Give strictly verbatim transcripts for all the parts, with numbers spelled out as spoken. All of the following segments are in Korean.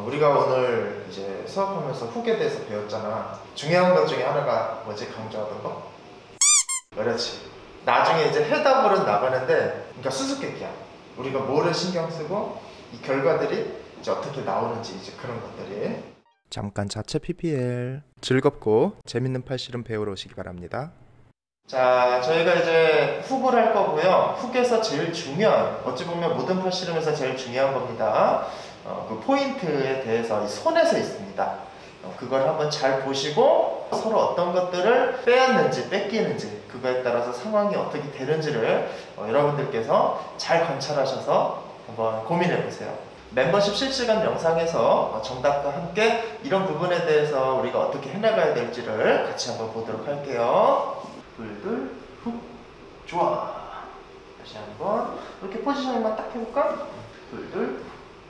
우리가 오늘 이제 수업하면서 훅에 대해서 배웠잖아. 중요한 것 중에 하나가 뭐지? 강조하던 거? 그렇지. 나중에 이제 해답으로 나가는데, 그러니까 수수께끼야. 우리가 뭐를 신경 쓰고 이 결과들이 이제 어떻게 나오는지 이제 그런 것들이. 잠깐 자체 피피엘. 즐겁고 재밌는 팔씨름 배우러 오시기 바랍니다. 자, 저희가 이제 훅을 할 거고요. 훅에서 제일 중요한, 어찌 보면 모든 팔씨름에서 제일 중요한 겁니다. 어, 그 포인트에 대해서 이 손에서 있습니다. 어, 그걸 한번 잘 보시고 서로 어떤 것들을 빼앗는지 뺏기는지 그거에 따라서 상황이 어떻게 되는지를 어, 여러분들께서 잘 관찰하셔서 한번 고민해 보세요. 멤버십 실시간 영상에서 정답과 함께 이런 부분에 대해서 우리가 어떻게 해나가야 될지를 같이 한번 보도록 할게요. 둘둘 훅. 좋아. 다시 한번 이렇게 포지셔닝만 딱 해볼까? 둘둘.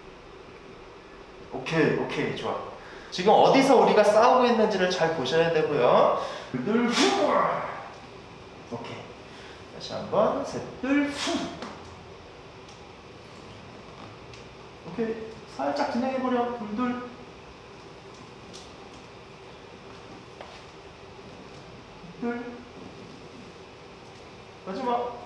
오케이 오케이 좋아. 지금 어디서 우리가 싸우고 있는지를 잘 보셔야 되고요. 둘둘 훅. 오케이. 다시 한번 셋둘 훅. 오케이. 살짝 진행해버려. 둘둘. 둘. 마지막.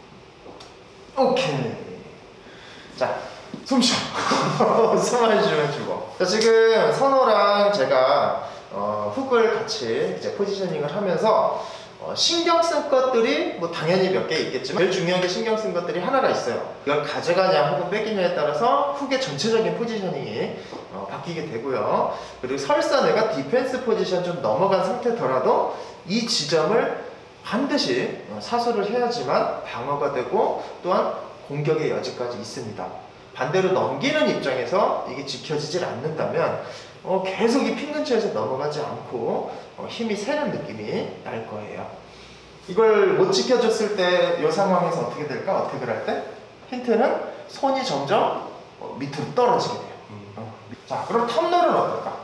오케이. 자, 숨 쉬어. 숨 안 쉬면 죽어. 자, 지금 선호랑 제가 어, 훅을 같이 이제 포지셔닝을 하면서 어, 신경 쓴 것들이 뭐 당연히 몇 개 있겠지만 제일 중요한 게 신경 쓴 것들이 하나가 있어요. 이걸 가져가냐 혹은 뺏기냐에 따라서 훅의 전체적인 포지셔닝이 어, 바뀌게 되고요. 그리고 설사 내가 디펜스 포지션 좀 넘어간 상태더라도 이 지점을 반드시 사수를 해야지만 방어가 되고 또한 공격의 여지까지 있습니다. 반대로 넘기는 입장에서 이게 지켜지질 않는다면 어, 계속 이 핀 근처에서 넘어가지 않고 어, 힘이 새는 느낌이 날 거예요. 이걸 못 지켜줬을 때 이 상황에서 어떻게 될까? 어떻게 할 때? 힌트는 손이 점점 어, 밑으로 떨어지게 돼요. 어. 자, 그럼 텀롤은 어떨까?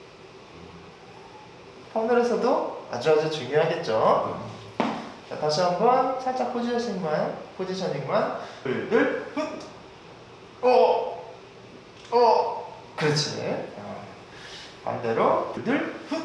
텀롤에서도 아주 아주 중요하겠죠. 자, 다시 한번 살짝 포지셔닝만, 포지셔닝만, 둘, 둘, 훗, 어, 어, 그렇지. 어. 반대로, 둘, 둘, 훗.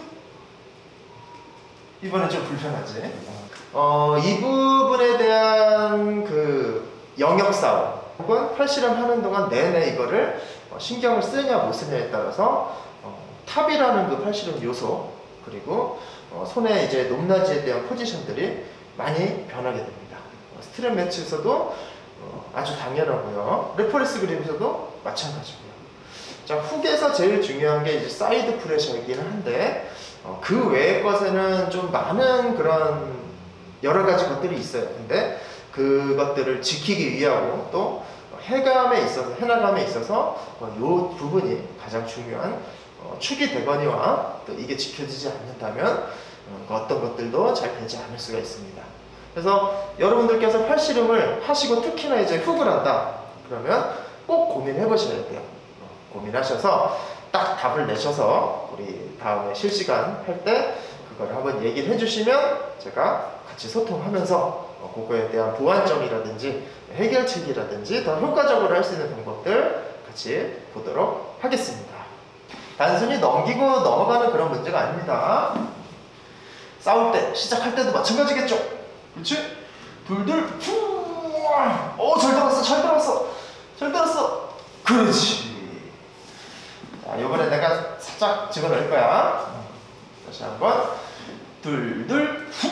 이번엔 좀 불편하지. 어, 이 부분에 대한 그 영역 싸움, 혹은 팔씨름 하는 동안 내내 이거를 어, 신경을 쓰냐 못 쓰냐에 따라서 어, 탑이라는 그 팔씨름 요소, 그리고 어, 손의 이제 높낮이에 대한 포지션들이 많이 변하게 됩니다. 어, 스트랩 매치에서도 어, 아주 당연하고요. 레퍼런스 그립에서도 마찬가지고요. 자, 훅에서 제일 중요한 게 이제 사이드 프레셔이기는 한데 어, 그 외의 것에는 좀 많은 그런 여러 가지 것들이 있어요. 근데 그것들을 지키기 위하고 또 해감에 있어서 해나감에 있어서 어, 이 부분이 가장 중요한 어, 축이 되거니와 또 이게 지켜지지 않는다면 어, 어떤 것들도 잘 되지 않을 수가 있습니다. 그래서 여러분들께서 팔씨름을 하시고 특히나 이제 훅을 한다 그러면 꼭 고민해 보셔야 돼요. 어, 고민하셔서 딱 답을 내셔서 우리 다음에 실시간 할 때 그걸 한번 얘기를 해주시면 제가 같이 소통하면서 어, 그거에 대한 보완점이라든지 해결책이라든지 더 효과적으로 할 수 있는 방법들 같이 보도록 하겠습니다. 단순히 넘기고 넘어가는 그런 문제가 아닙니다. 싸울 때, 시작할 때도 마찬가지겠죠? 그렇지? 둘둘 후. 오, 잘 들었어, 잘 들었어, 잘 들었어. 그렇지. 자, 요번에 내가 살짝 집어넣을 거야. 다시 한번. 둘둘 후.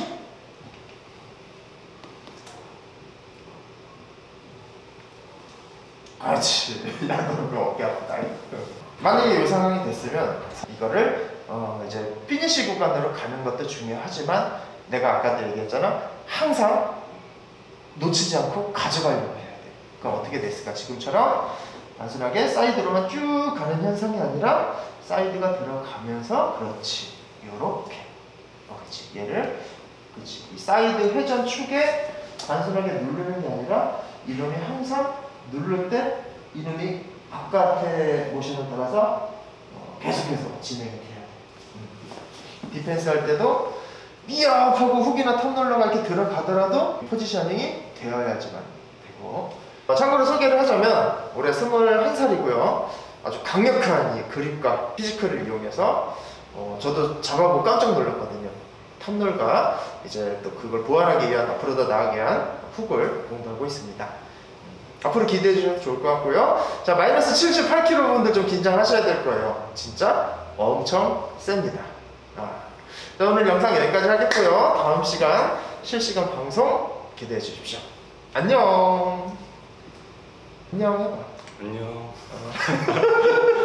그렇지. 야, 너 그거 어깨 아프다. 만약에 이 상황이 됐으면 이거를 어 이제 피니시 구간으로 가는 것도 중요하지만 내가 아까도 얘기했잖아. 항상 놓치지 않고 가져가려고 해야 돼. 그럼 어떻게 됐을까? 지금처럼 단순하게 사이드로만 쭉 가는 현상이 아니라 사이드가 들어가면서 그렇지. 요렇게. 어, 그렇지. 얘를 그렇지. 이 사이드 회전 축에 단순하게 누르는 게 아니라 이놈이 항상 누를 때 이놈이 바깥의 모션을 따라서 어, 계속해서 진행이 돼야 돼. 음. 디펜스 할 때도 미압 하고 훅이나 텀롤러가 이렇게 들어가더라도 포지셔닝이 되어야지만 되고. 어, 참고로 소개를 하자면 올해 스물한 살이고요. 아주 강력한 이 그립과 피지컬을 이용해서 어, 저도 잡아보고 깜짝 놀랐거든요. 탑롤과 이제 또 그걸 보완하기 위한, 앞으로 더 나아가기 위한 훅을 공부하고 있습니다. 앞으로 기대해 주셔도 좋을 것 같고요. 자, 마이너스 칠십팔 킬로그램 분들 좀 긴장하셔야 될 거예요. 진짜 엄청 셉니다. 아. 자, 오늘 영상 여기까지 하겠고요. 다음 시간 실시간 방송 기대해 주십시오. 안녕. 안녕 해봐. 안녕. 어.